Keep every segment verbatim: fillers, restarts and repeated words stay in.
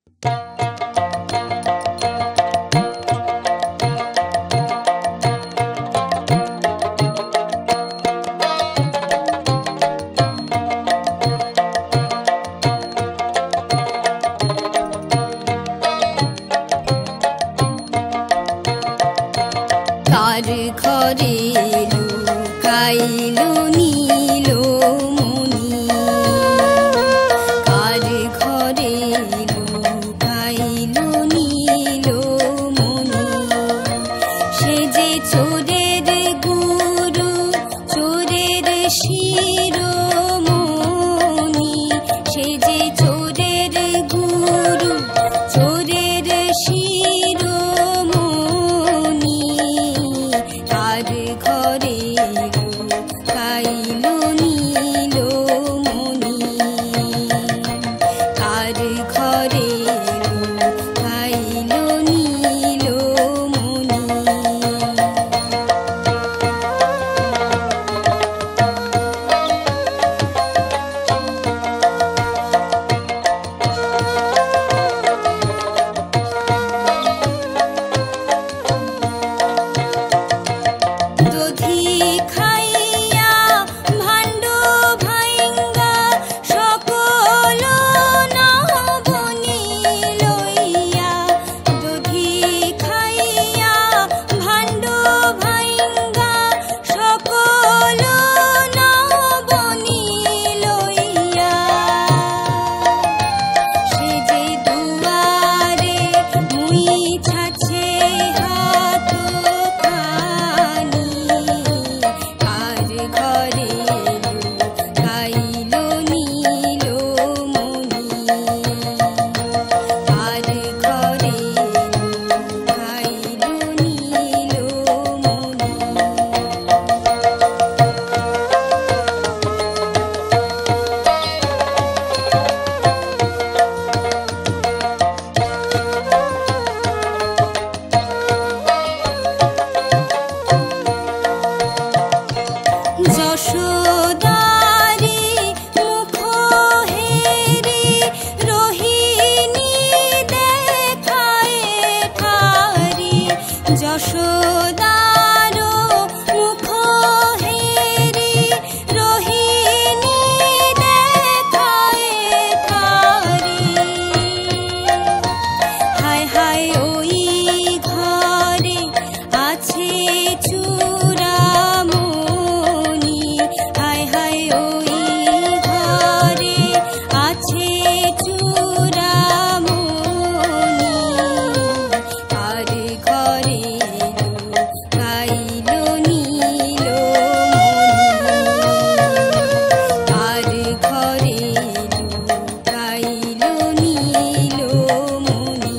কার ঘরে লুকাইলো নীল মণি, কার ঘরে লুকাইলো নীল মণি, সে যে চোরের গুরু চোরের শিরোমণি, সে যে চোরের গুরু চোরের শিরোমণি, কার ঘরে লুকাইলো নীল মণি, কার ঘরে লুকাইলো নীল মণি। দধি খাইয়া ভাণ্ড ভাইঙ্গা সকল নবনী লইয়া, দধি খাইয়া ভাণ্ড ভাইঙ্গা সকল নবনী লইয়া, সে যে দুয়ারে মুইছাছে হাত খানি, কার ঘরে লুকাইলো নীল মণি, কার ঘরে লুকাইলো নীল মণি। যশোদারি মুখ হেরি রোহিণী দেখায় ঠারি, যশোদার মুখ হেরি রোহিণী দেখায় ঠারি, হায় হায় ওই ঘরে আছে চূড়ামণি, হায় হায় ওই ঘরে আছে চূড়ামণি, কার ঘরে লুকাইলো নীল মণি, কার ঘরে লুকাইলো নীল মণি।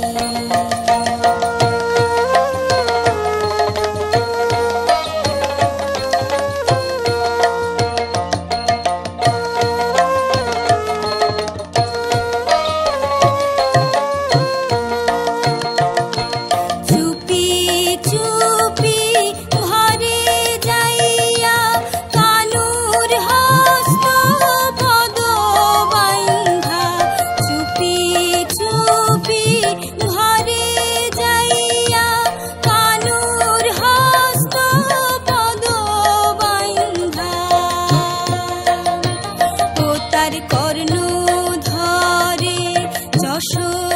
চুপি চুপি ঘরে যাইয়া কানুর হস্ত পদ বাইন্ধা, চুপি চুপি ঘরে যাইয়া কানুর হস্ত পদ বাইন্ধা, ও তার কর্ণ ধরে যশো